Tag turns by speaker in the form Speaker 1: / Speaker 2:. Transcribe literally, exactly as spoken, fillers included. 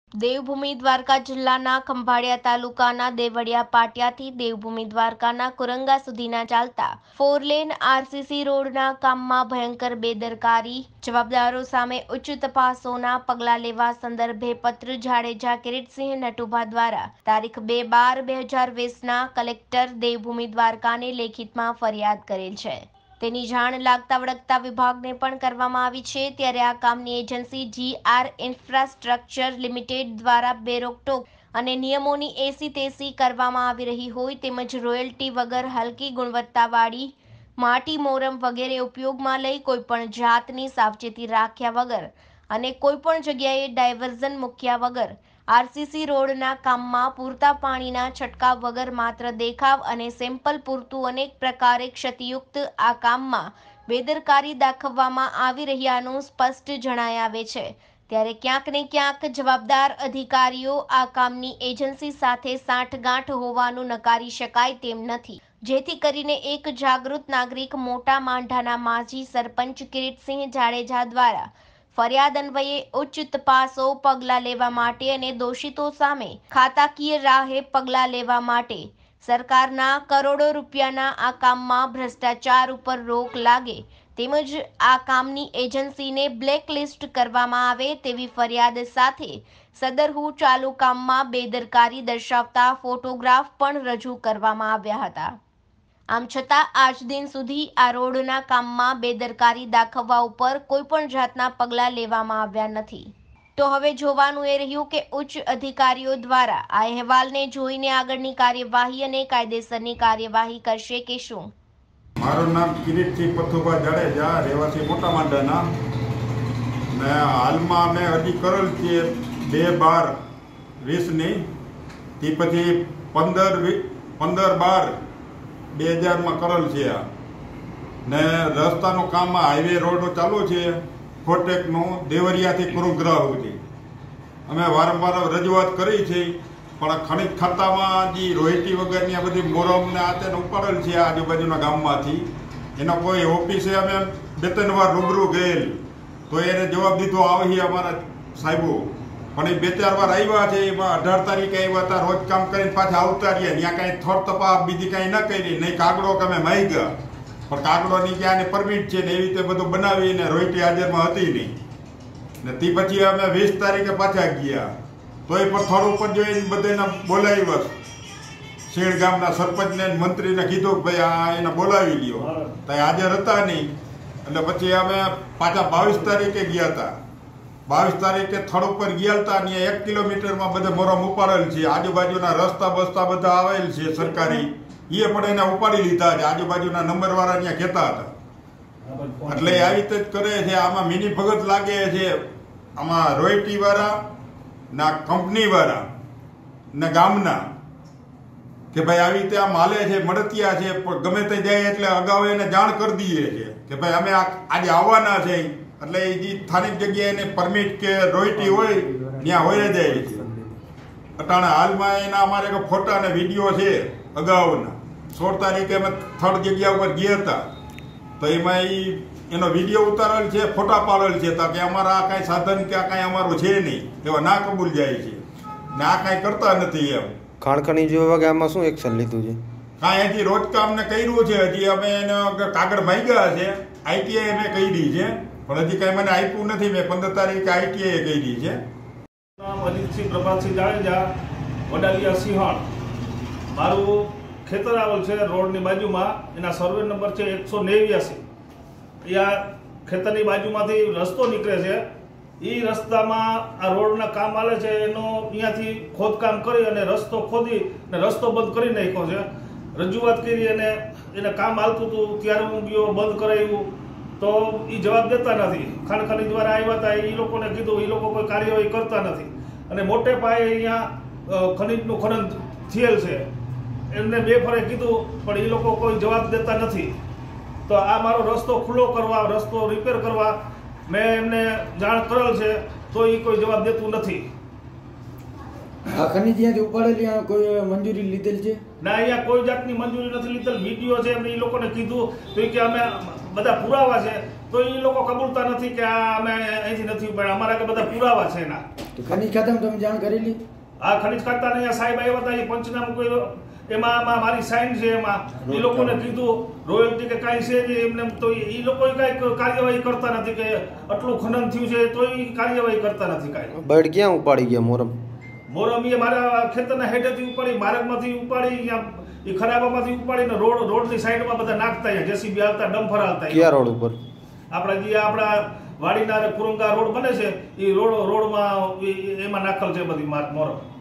Speaker 1: દેવભૂમિ દ્વારકા જિલ્લાના ખંભાળિયા તાલુકાના દેવળિયા પાટિયાથી દેવભૂમિ દ્વારકાના કુરંગા સુધીના ચાલતા ફોરલેન આરસીસી રોડના કામમાં ભયંકર બેદરકારી, જવાબદારો સામે ઉચ્ચ તપાસોના પગલાં લેવા સંદર્ભે પત્ર જાડેજા કિરીટસિંહ નટુભા દ્વારા તારીખ બે બાર બે હજાર વીસના કલેક્ટર દેવભૂમિ દ્વારકાને લેખિતમાં ફરિયાદ કરેલ છે। તેની જાણ લાગતા વળગતા વિભાગને પણ કરવામાં આવી છે। ત્યારે આ કામની એજન્સી જીઆર ઇન્ફ્રાસ્ટ્રક્ચર લિમિટેડ દ્વારા બેરોકટોક અને નિયમોની એસી તેસી કરવામાં આવી રહી હોય તેમજ રોયલ્ટી વગર હલકી ગુણવત્તાવાળી માટી મોરમ વગેરે ઉપયોગમાં લઈ કોઈપણ જાતની સાવચેતી રાખ્યા વગર અને કોઈપણ જગ્યાએ ડાયવર્ઝન મૂક્યા વગર આરસીસી રોડના કામમાં પૂરતા પાણીના છંટકાવ વગર માત્ર દેખાવ અને સેમ્પલ પૂરતું અનેક પ્રકારે ક્ષતિયુક્ત આ કામમાં બેદરકારી દાખવવામાં આવી રહ્યાનું સ્પષ્ટ જણાય આવે છે। ત્યારે ક્યાંક ને ક્યાંક જવાબદાર અધિકારીઓ આ કામની એજન્સી સાથે સાંઠગાંઠ હોવાનું નકારી શકાય તેમ નથી, જેથી કરીને એક જાગૃત નાગરિક મોટા માંઢાના માજી સરપંચ કિરીટસિંહ જાડેજા દ્વારા ફરિયાદ અન્વયે ઉચ્ચ તપાસો પગલાં લેવા માટે અને દોષિતો સામે ખાતાકીય રાહે પગલાં લેવા માટે સરકારના કરોડો રૂપિયાના આ કામમાં ભ્રષ્ટાચાર ઉપર રોક લાગે તેમજ આ કામની એજન્સીને બ્લેકલિસ્ટ કરવામાં આવે તેવી ફરિયાદ સાથે સદરહુ ચાલુ કામમાં બેદરકારી દર્શાવતા ફોટોગ્રાફ પણ રજૂ કરવામાં આવ્યા હતા। આમ છતાં આજ દિન સુધી આ રોડના કામમાં બેદરકારી દાખવવા ઉપર કોઈપણ જાતના પગલાં લેવામાં આવ્યા નથી। તો હવે જોવાનું એ રહ્યું કે ઉચ્ચ અધિકારીઓ દ્વારા આ અહેવાલને જોઈને આગળની કાર્યવાહી અને કાયદેસરની કાર્યવાહી કરશે કે શું।
Speaker 2: મારું નામ કિરીટસિંહ પથુભા જાડેજા, રહેવાસી મોટા માંડાના ને હાલમાં અમે અરજી કરેલ છે બે બાર વીસની તે પછી પંદર પંદર બાર બે હજારમાં કરેલ છે ને રસ્તાનું કામ હાઈવે રોડ ચાલુ છે ફોટેકનું દેવરિયાથી કુરુગ્રહ સુધી અમે વારંવાર રજૂઆત કરી છે, પણ ખનિજ ખાતામાં જે રોયલ્ટી વગરની આ બધી મોરમને આ તેને ઉપાડેલ છે આજુબાજુના ગામમાંથી, એનો કોઈ ઓફિસે અમે બે ત્રણ વાર રૂબરૂ ગયેલ તો એને જવાબ દીધો આવે અમારા સાહેબો, પણ એ બે ચાર વાર આવ્યા છે, એમાં અઢાર તારીખે આવ્યા હતા, રોજ કામ કરીને પાછા આવતા રહ્યા, ત્યાં કાંઈ થોડ તપાસ બીજી કાંઈ ન કરી, નહીં કાગડો કે અમે માઈ ગયા, પણ કાગડોની ક્યાં પરમિટ છે ને એવી રીતે બધું બનાવીને રોયલ્ટી હાજરમાં હતી નહીં ને તે પછી અમે વીસ તારીખે પાછા ગયા તો એ પણ થોડું ઉપર જોઈને બધાને બોલાવ્યા, શેણ ગામના સરપંચને મંત્રીને કીધું કે ભાઈ આ એને બોલાવી લ્યો, તો હાજર હતા નહીં, એટલે પછી અમે પાછા બાવીસ તારીખે ગયા હતા। બાવીસ તારીખે થડ ઉપર ગયા હતા ને એક કિલોમીટરમાં બધા મોરમ ઉપાડેલ છે, આજુબાજુના રસ્તા બસ્તા બધા આવેલ છે સરકારી, એ પણ એને ઉપાડી લીધા છે, આજુબાજુના નંબર વાળા ત્યાં કહેતા હતા, એટલે આવી રીતે જ કરે છે। આમાં મિની ભગત લાગે છે, આમાં રોયલ્ટી વાળા ના કંપની વાળા ને ગામના કે ભાઈ આવી રીતે આમ હાલે છે, મળતિયા છે, પણ ગમે તે જાય એટલે અગાઉ એને જાણ કરી દઈએ છે કે ભાઈ અમે આજે આવવાના છે, એટલે એ જે સ્થાનિક જગ્યાએ એને પરમિટ કે રોયલ્ટી હોય ત્યાં હોય જાય છે। અટાણે હાલમાં એના અમારે ફોટા અને વિડીયો છે અગાઉના, સોળ તારીખે અમે થર્ડ જગ્યા ઉપર ગયા હતા તો એમાં એ એનો વિડીયો ઉતારેલ છે, ફોટા પાડેલ છે, તો કે અમારા આ કાંઈ સાધન કે આ કાંઈ અમારું છે નહીં, એવા ના કબૂલ જાય છે ને આ કાંઈ કરતા નથી એમ।
Speaker 3: ખાણ ખનીજ વિભાગે આમાં શું એક્શન લીધું છે?
Speaker 2: કાંઈ હજી રોજ કામને કર્યું છે, હજી અમે એને કાગળ માંગ્યા છે, આઈટીઆઈ અમે કરી છે, પણ હજી કાંઈ મને આપ્યું નથી, મેં પંદર તારીખે આઈટીઆઈ કરી છે।
Speaker 4: નામ અજીતસિંહ પ્રભાતસિંહ જાડેજા, વડાલિયા સિંહણ, મારું ખેતર આવેલ છે રોડની બાજુમાં, એના સર્વે નંબર છે એકસો નેવ્યાસી। અહીંયા ખેતરની બાજુમાંથી રસ્તો નીકળે છે, એ રસ્તામાં આ રોડના કામ ચાલે છે, એનો અહીંયાથી ખોદકામ કરી અને રસ્તો ખોદી અને રસ્તો બંધ કરી નાખ્યો છે। રજૂઆત કરી અને એને કામ હાલતું હતું ત્યારે હું ગયો, બંધ કરાવ્યું તો એ જવાબ દેતા નથી। ખાણ ખનીજ દ્વારા આવ્યા હતા, એ લોકોને કીધું, એ લોકો કોઈ કાર્યવાહી કરતા નથી અને મોટે પાયે અહીંયા ખનીજનું ખનન થયેલ છે, એમને બે ફરે કીધું પણ એ લોકો કોઈ જવાબ દેતા નથી। તો આ મારો રસ્તો ખુલ્લો કરવા, રસ્તો રિપેર કરવા મેં એમને જાણ કરેલ છે, તો એ કોઈ જવાબ દેતું નથી।
Speaker 5: આ ખનીજ ત્યાંથી ઉપાડેલી કોઈ મંજૂરી લીધેલ છે?
Speaker 4: ના, અહીંયા કોઈ જાતની મંજૂરી નથી લીધેલ। વિડીયો છે એમને એ લોકોને કીધું તો કે અમે બધા પુરાવા છે, તો એ લોકો કબૂલતા નથી કે આ અમે અહીંથી નથી ઉપાડ્યા, અમારા કે બધા પુરાવા છે એના।
Speaker 5: તો ખનીજ ખાતામાં તમે જાણ કરેલી?
Speaker 4: આ ખનીજ ખાતા અહીંયા સાહેબ આવ્યા હતા, એ પંચનામું કોઈ એમાં આમાં મારી સાઇન છે, એમાં એ લોકોને કીધું રોયલ્ટી કે કાંઈ છે નહીં એમને, તો એ લોકો કાંઈ કાર્યવાહી કરતા નથી કે આટલું ખનન થયું છે તો એ કાર્યવાહી કરતા નથી કાંઈ.
Speaker 3: બર્ડ ક્યાં ઉપાડી ગયા મોરમ?
Speaker 4: મોરમ એ મારા ખેતરના હેઠેથી ઉપાડી, માર્ગમાંથી ઉપાડી, અહીંયા એ ખરાબામાંથી ઉપાડીને રોડ રોડની સાઈડમાં બધા નાખતા, અહીંયા જેસીબી હાલતા, ડમ્ફર હાલતા.
Speaker 3: કયા રોડ ઉપર?
Speaker 4: આપણા જે આપણા વાડીના કુરંગા રોડ બને છે એ રોડ રોડમાં એમાં નાખેલ છે બધી મોરમ.